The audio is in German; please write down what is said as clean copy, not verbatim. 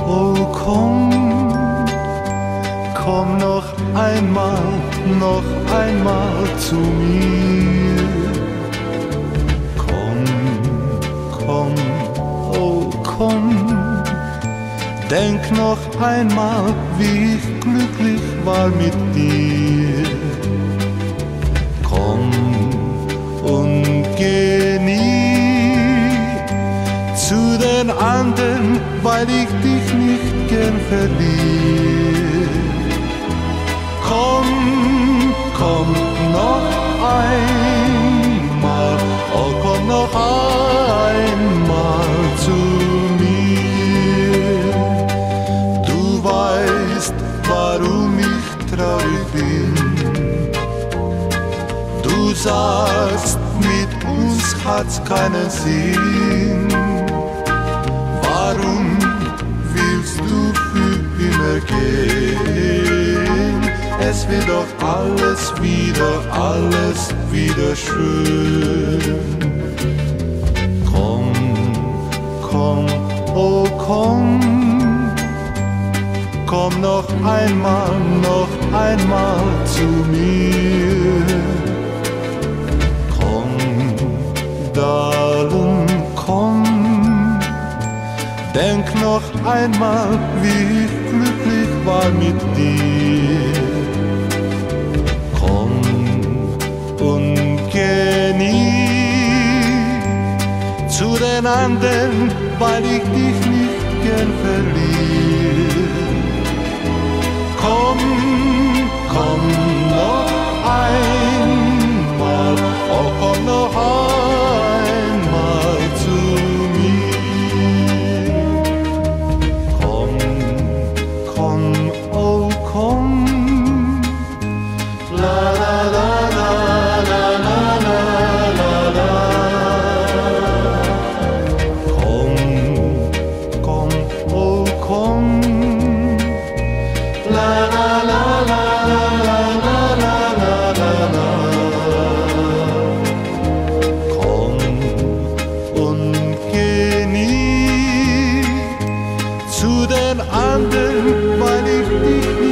Oh komm noch einmal zu mir. Komm, oh komm, denk noch einmal, wie ich glücklich war mit dir. Komm und geh nie zu den anderen, weil ich dich nicht gern verliere. Komm noch einmal, oh komm noch einmal zu mir. Du weißt, warum ich traurig bin. Du sagst, mit uns hat's keinen Sinn. Warum willst du für immer gehen? Es wird doch alles wieder schön. Komm, oh komm noch einmal zu mir. Komm, Darling, komm, denk noch einmal, wie ich glücklich war mit dir. Komm und geh nie zu den anderen, weil ich dich nicht gern verliere. Komm noch einmal, oh komm noch einmal zu mir. Komm, oh komm, la la la la la la la la. Komm, oh komm, la la la la la la la la la. Komm und geh nie zu den anderen, weil ich dich